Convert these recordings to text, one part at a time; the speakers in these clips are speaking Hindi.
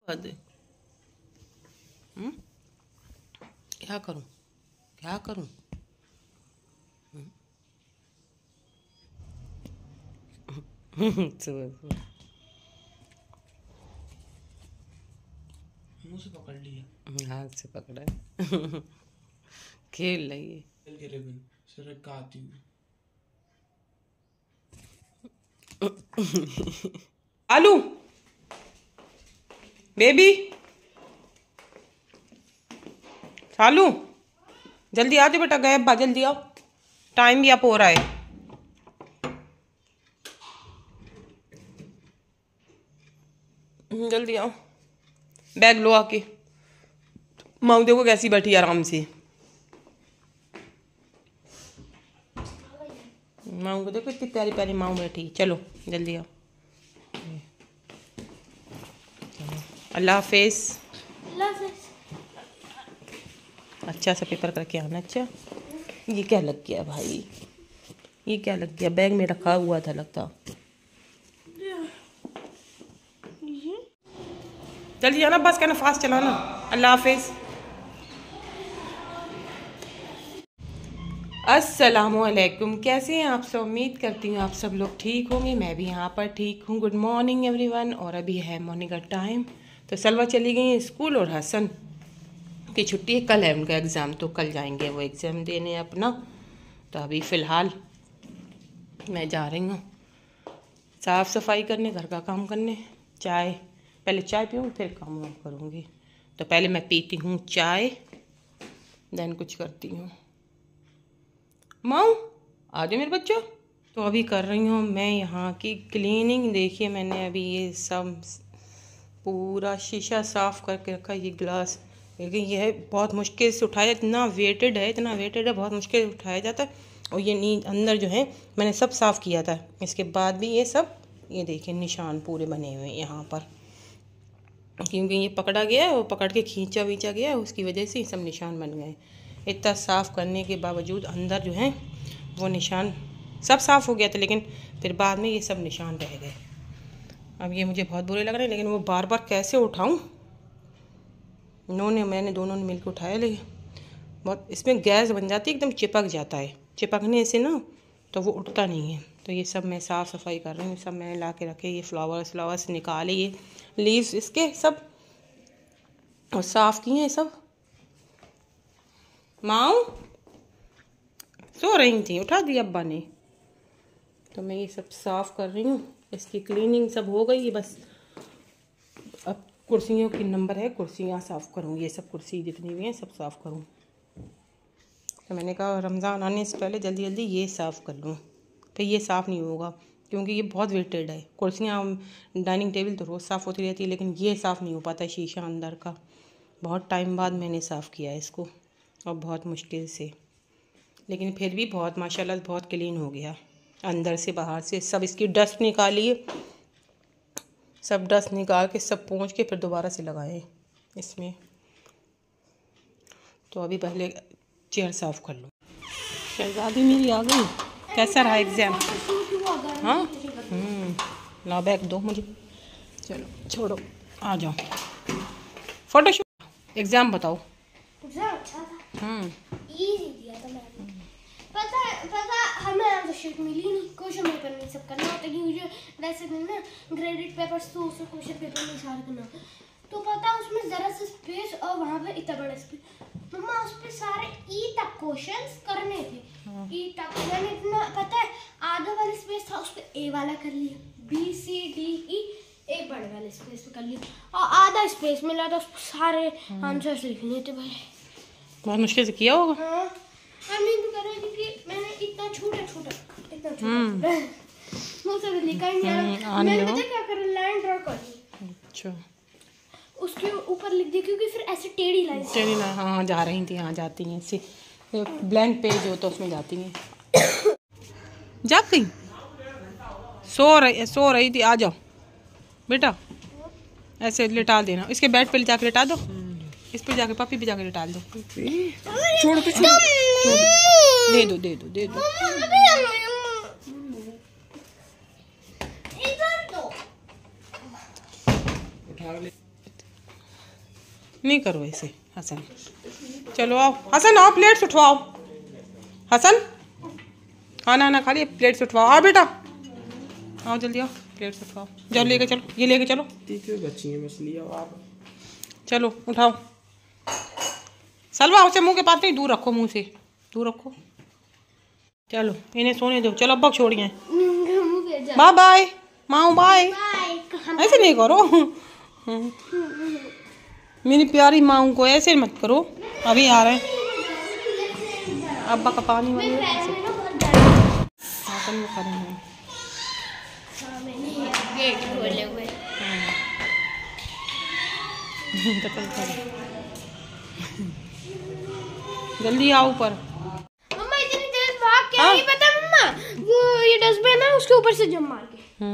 बात है। क्या करूं, क्या करूं? सुबह सुबह मुंह से पकड़ लिया, हाथ से पकड़ा है। खेल रही है। खेल के रिबन सर का आती हूँ। आलू बेबी, चालू जल्दी आ जाओ बेटा, गए अब्बा, जल्दी आओ, टाइम भी आप हो रहा है। जल्दी आओ, बैग लो आके। माऊ देखो कैसी बैठी आराम से। माऊ को देखो इतनी प्यारी प्यारी माऊ बैठी। चलो जल्दी आओ। अल्लाह हाफिज। अच्छा सा पेपर करके आना। अच्छा, ये क्या लग गया भाई, ये क्या लग गया? बैग में रखा हुआ था लगता। जल्दी जाना, बस कहना फास्ट चलाना। अल्लाह हाफिज। अस्सलामुअलैकुम, कैसे हैं आप सब? उम्मीद करती हूँ आप सब लोग ठीक होंगे। मैं भी यहाँ पर ठीक हूँ। Good morning everyone. और अभी है मॉर्निंग का टाइम। तो सलवा चली गई है स्कूल और हसन की छुट्टी है, कल है उनका एग्ज़ाम, तो कल जाएंगे वो एग्ज़ाम देने अपना। तो अभी फ़िलहाल मैं जा रही हूँ साफ़ सफाई करने, घर का काम करने। चाय, पहले चाय पीऊँ फिर काम वाम करूँगी। तो पहले मैं पीती हूँ चाय, देन कुछ करती हूँ। माऊ आ जाओ मेरे बच्चों। तो अभी कर रही हूँ मैं यहाँ की क्लीनिंग। देखिए मैंने अभी ये सब पूरा शीशा साफ़ करके रखा। ये ग्लास लेकिन यह बहुत मुश्किल से उठाया, इतना वेटेड है, इतना वेटेड है, बहुत मुश्किल से उठाया जाता है। और ये अंदर जो है मैंने सब साफ़ किया था, इसके बाद भी ये सब, ये देखिए निशान पूरे बने हुए हैं यहाँ पर, क्योंकि ये पकड़ा गया है, वो पकड़ के खींचा वींचा गया है, उसकी वजह से ये सब निशान बन गए। इतना साफ़ करने के बावजूद अंदर जो है वो निशान, सब साफ़ हो गया था लेकिन फिर बाद में ये सब निशान रह गए। अब ये मुझे बहुत बुरे लग रहे हैं, लेकिन वो बार बार कैसे उठाऊं? मैंने दोनों ने मिलकर उठाया, लेकिन बहुत इसमें गैस बन जाती है, एकदम चिपक जाता है। चिपकने से ना तो वो उठता नहीं है। तो ये सब मैं साफ़ सफाई कर रही हूँ। सब मैंने ला के रखे। ये फ्लावर्स निकाले, ये लीव्स इसके सब और साफ़ किए हैं सब। माऊ सो रही थी, उठा दिया अब्बा ने। तो मैं ये सब साफ़ कर रही हूँ। इसकी क्लीनिंग सब हो गई है, बस अब कुर्सियों की नंबर है, कुर्सियाँ साफ़ करूँगी। ये सब कुर्सी जितनी भी हैं सब साफ़ करूँ। तो मैंने कहा रमज़ान आने से पहले जल्दी जल्दी ये साफ़ कर लूँ। फिर ये साफ़ नहीं होगा क्योंकि ये बहुत वेटेड है। कुर्सियाँ, डाइनिंग टेबल तो रोज़ साफ़ होती रहती है, लेकिन ये साफ़ नहीं हो पाता है शीशा अंदर का। बहुत टाइम बाद मैंने साफ़ किया है इसको और बहुत मुश्किल से, लेकिन फिर भी बहुत माशाल्लाह बहुत क्लीन हो गया अंदर से बाहर से। सब इसकी डस्ट निकालिए, सब डस्ट निकाल के सब पोंछ के फिर दोबारा से लगाए इसमें। तो अभी पहले चेयर साफ़ कर लो। शहजादी मेरी आ गई। कैसा रहा एग्ज़ाम? हाँ, ला बैग दो मुझे। चलो छोड़ो, आ जाओ। फोटोशूट, एग्ज़ाम बताओ। एग्जाम अच्छा था, इजी दिया था मैंने। पता हमें आंसर शीट मिली नहीं, क्वेश्चन पेपर में सब करना होता है, क्योंकि वैसे नहीं ना ग्रेडेड पेपर्स तो उससे क्वेश्चन पेपर में सारा करना। तो पता उसमें जरा सा स्पेस और वहाँ पे इतना बड़ा स्पेस, मम्मा उस पे सारे ई तक क्वेश्चंस करने थे। ई तक मैंने इतना, पता है आधा वाला स्पेस था उस पे ए वाला कर लिया, बी सी डी ई एक बड़े वाले स्पेस पे कर लिया, और आधा स्पेस मिला था उस पे सारे आंसर्स लिखने थे भाई। बहुत मुश्किल से किया होगा। हाँ, मैं भी कर रही थी कि मैंने इतना छोटा मुझसे लिखा ही नहीं आ रहा। मैंने पता क्या करा, लाइन ड्रॉ कर दी। अच्छा, उसके ऊपर लिख दी, क्योंकि फिर ऐसे टेढ़ी लाइन, हाँ जा रही थी, हाँ जाती हैं ऐसे ब्लैंक पेज हो तो उसमें जाती हैं। जाग गई, सो रही थी। आ जाओ बेटा, ऐसे लिटा देना, इसके बेड पे जाके लिटा दो, इस पे जाके पपी पे जाके लिटा दो। छोड़ दो, दे दो दे दो दे दो। नहीं करो ऐसे हसन। चलो आओ हसन, आओ प्लेट उठवाओ। हसन खाना ना खा लिया, प्लेट उठवाओ। आओ बेटा, आओ जल्दी आओ, प्लेट उठवाओ। जाओ लेके चलो, ये लेके चलो। बची है मछली। अब आप चलो उठाओ। सलवा उसे मुंह के पास नहीं, दूर रखो, मुंह से दूर रखो। चलो इन्हें सोने दो। चलो अब छोड़िए। बाय बाय माऊ, बाय। ऐसे नहीं करो मेरी प्यारी माऊ को, ऐसे मत करो। अभी आ रहे हैं अब्बा का पानी वाली जल्दी आओ ऊपर। मम्मा इतनी तेज भाग क्या नहीं पता मम्मा, वो ये डस्टबिन है उसके ऊपर से जंप मार के।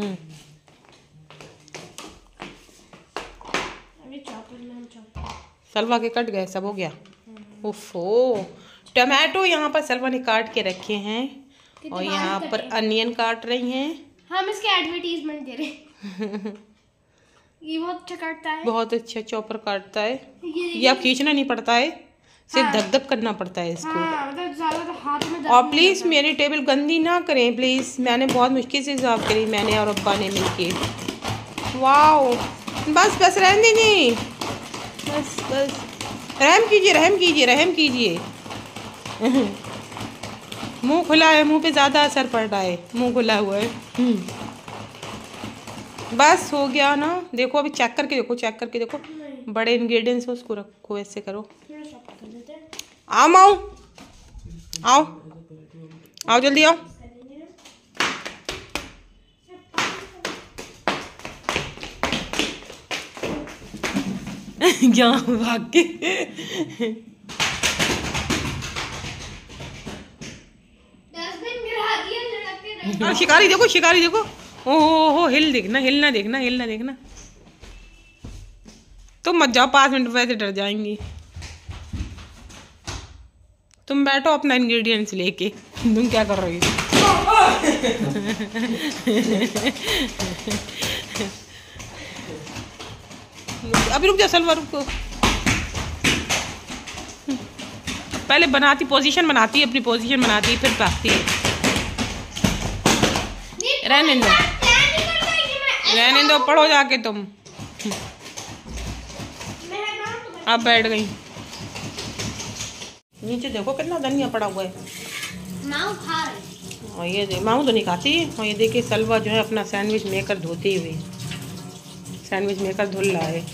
अरे चॉपर में चॉपर सलवा के कट गए, सब हो गया। ओफो, टमाटो यहाँ पर सलवा ने काट के रखे हैं और यहाँ पर अनियन काट रही हैं। हम इसके एडवर्टाइजमेंट दे रहे हैं। ये बहुत अच्छा काटता है, बहुत अच्छा चॉपर काटता है। ये अब खींचना नहीं पड़ता है, सिर्फ धक धक करना पड़ता है इसको। मतलब ज़्यादा तो हाथ में और प्लीज़ मेरी टेबल गंदी ना करें प्लीज़, मैंने बहुत मुश्किल से साफ करी, मैंने और अब्बा ने मिलके। वाओ, बस बस रहने दीजिए, बस बस रहम कीजिए, रहम कीजिए, रहम कीजिए। मुंह खुला है, मुंह पे ज़्यादा असर पड़ रहा है, मुंह खुला हुआ है। बस हो गया ना। देखो अभी चेक करके देखो, चेक करके देखो, बड़े इंग्रेडिएंट्स उसको रखो, ऐसे करो। आओ माओ, आओ आओ जल्दी आओ। क्या भाग के शिकारी देखो, शिकारी देखो। ओहो, हिल देखना, हिलना देखना, हिलना देखना। तुम मत जाओ, 5 मिनट वैसे डर जाएंगी। तुम बैठो अपना इंग्रेडिएंट्स लेके। तुम क्या कर रही हो? अभी रुक जा सलवा, रुको। पहले बनाती, पोजीशन बनाती, अपनी पोजीशन बनाती, फिर भागती है। रहने दो, रहने दो, पढ़ो जाके तुम। अब बैठ गई। नीचे देखो कितना धनिया पड़ा हुआ है। माऊ खा रही। और ये माऊ तो नहीं खाती। और ये देखिए सलवा जो है अपना सैंडविच मेकर धोती हुई, सैंडविच मेकर धुल रहा है।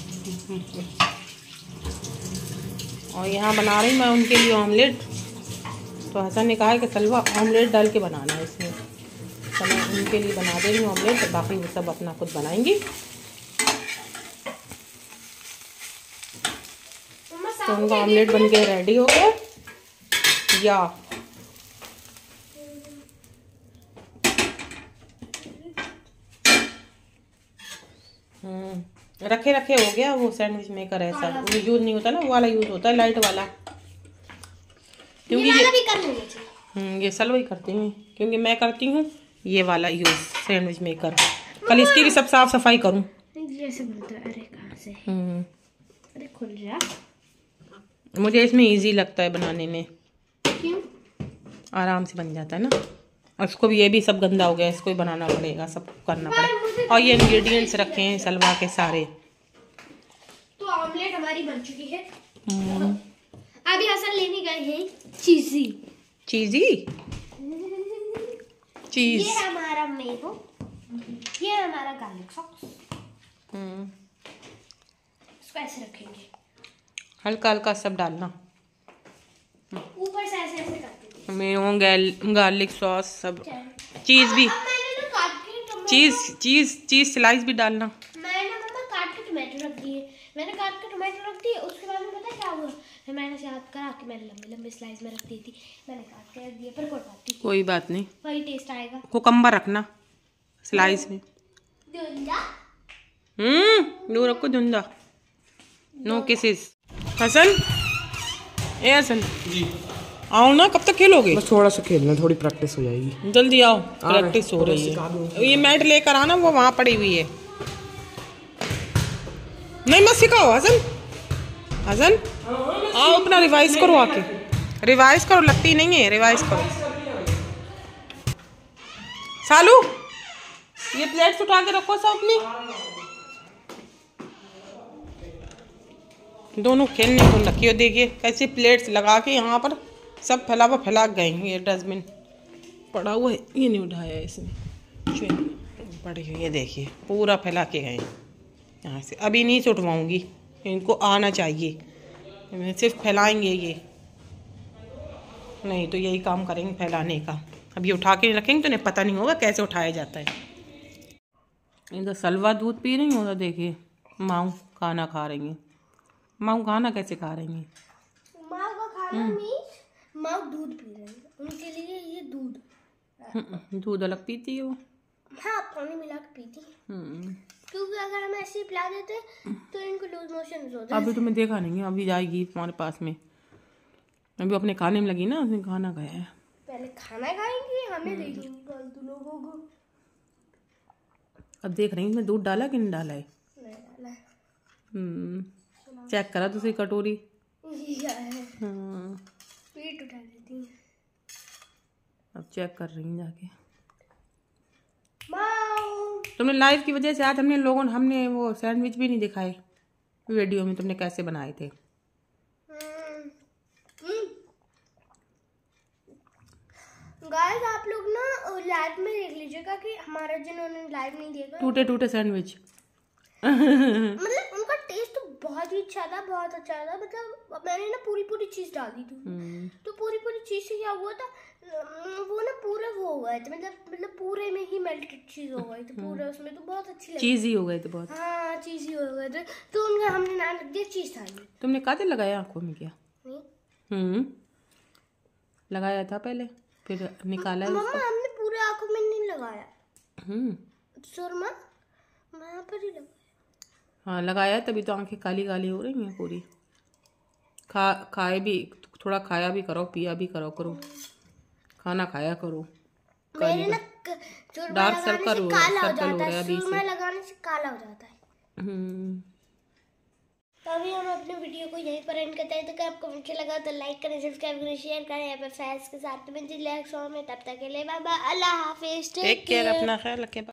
और यहाँ बना रही मैं उनके लिए ऑमलेट। तो हसन ने कहा है कि सलवा ऑमलेट डाल के बनाना है इसमें, तो मैं उनके लिए बना दे रही हूँ ऑमलेट। तो बाकी वो सब अपना खुद बनाएंगी। तो उनका ऑमलेट बन के रेडी हो गया। या रखे रखे हो गया। वो सैंडविच मेकर ऐसा वो यूज नहीं होता ना, वो वाला यूज होता है, लाइट वाला। क्योंकि ये सलवा ही करती हैं, क्योंकि मैं करती हूँ ये वाला यूज सैंडविच मेकर। कल इसकी भी सब साफ सफाई करूँ। जैसे बोलते हैं, अरे कहाँ से? अरे खुल जा। मुझे इसमें इजी लगता है बनाने में, क्यों? आराम से बन जाता है ना। और इसको भी, ये भी सब गंदा हो गया, इसको भी बनाना पड़ेगा, सब करना पड़ेगा। और ये इंग्रेडिएंट्स रखे हैं सलवा के सारे। तो ऑमलेट हमारी बन चुकी है। अभी हसन लेने गए हैं चीजी। चीजी चीज। ये हमारा मैंगो, ये हमारा गार्लिक सॉस। इसको ऐसे रखेंगे, हल्का हल्का सब डालना, ऊपर से ऐसे ऐसे करते हैं। मैंगो, गार्लिक सॉस सब, चीज भी, चीज चीज चीज स्लाइस भी डालना। मैंने मम्मा काट के टमाटर रख दिए, मैंने काट के टमाटर रख दिए। उसके बाद में पता है क्या हुआ, फिर मैंने याद करा कि मैंने लंबे लंबे स्लाइस में रख दी थी, मैंने काट के रख दिए। पर कोई बात नहीं, कोई बात नहीं, वही टेस्ट आएगा। कुकम्बर रखना स्लाइस में। दो रखो धुंधा, नो किसेस। हसन, ए हसन जी आओ ना, कब तक खेलोगे? बस थोड़ा सा खेलना, थोड़ी प्रैक्टिस हो जाएगी। जल्दी आओ, प्रैक्टिस हो रही है। ये मैट लेकर आना, वो वहाँ पड़ी हुई है। नहीं मत सिखाओ हसन, हसन आओ अपना रिवाइज करो, आके रिवाइज करो, लगती नहीं है, रिवाइज करो। सालू ये प्लेट्स उठा के रखो सब अपनी, दोनों खेलने को रखी हो। देखिए कैसे प्लेट्स लगा के यहाँ पर सब फैला गए। ये डस्टबिन पड़ा हुआ है, ये नहीं उठाया इसमें, पड़ी हुई है, देखिए पूरा फैला के गए यहाँ से। अभी नहीं से उठवाऊँगी, इनको आना चाहिए, सिर्फ फैलाएंगे ये, नहीं तो यही काम करेंगे फैलाने का। अब ये उठा के नहीं रखेंगे तो इन्हें पता नहीं होगा कैसे उठाया जाता है। इधर सलवा दूध पी रही हूँ, देखिए माऊ खाना खा रही हैं। माऊ खाना कैसे खा रही हैं? माँ का खाना मीन्स माँ दूध पी रही है, उनके लिए ये दूध। दूध अलग पीती है वो? हाँ, पानी मिला के पीती है, क्योंकि अगर हम ऐसे ही पिला देते तो इनको लूज मोशन होता है। अभी तुम्हें देखा नहीं है, अभी जाएगी तुम्हारे पास में, अभी अपने खाने में लगी ना, उसने खाना खाया है। पहले खाना खाएंगी, हमें देखेंगी फालतू लोगों को। अब देख रही हूँ मैं दूध डाला कि नहीं डाला है। नहीं डाला है। चेक करा दूसरी कटोरी। पेट उठा लेती है। अब चेक कर रही हूँ जाके। माँ तुमने लाइव की वजह से आज हमने वो सैंडविच भी नहीं दिखाए वीडियो में, तुमने कैसे बनाए थे। गाइस आप लोग ना लाइव में देख लीजिएगा कि हमारा जिन्होंने लाइव नहीं देखा, टूटे टूटे सैंडविच मतलब उनका टेस्ट तो बहुत ही अच्छा था, बहुत अच्छा था। मतलब मैंने ना पूरी चीज डाल दी थी, तो पूरी चीज से क्या हुआ था, वो ना पूरे वो हो गए थे, मतलब पूरे में ही मेल्टेड चीज हो गई थी पूरे उसमें, तो बहुत अच्छी लगी। चीज़ी हो गए थे बहुत। हाँ चीज़ी हो गए थे, तो उनका हमने नाम रख दिया चीज थाली। तुमने काजल लगाया आंखों में क्या? नहीं लगाया था पहले, फिर निकाला है मम्मा, उसको? हमने पूरे आंखों में नहीं लगाया, सुरमा वहाँ पर ही लगाया। हाँ लगाया, तभी तो आंखें काली काली हो रही हैं पूरी। खाए भी, थोड़ा खाया भी करो, पिया भी करो, खाना खाया करो। मेरे ना डार्क सर्कल हो रहा है अभी से। लगाने से काला हो जाता है। तो अभी हम अपने वीडियो को यहीं पर एंड करते हैं। तो अगर आपको अच्छा लगा तो लाइक करें, सब्सक्राइब करें, शेयर करें यहाँ पर फैंस के साथ में। तब तक के लिए बाय बाय, अल्लाह हाफिज, टेक केयर, अपना ख्याल रखें।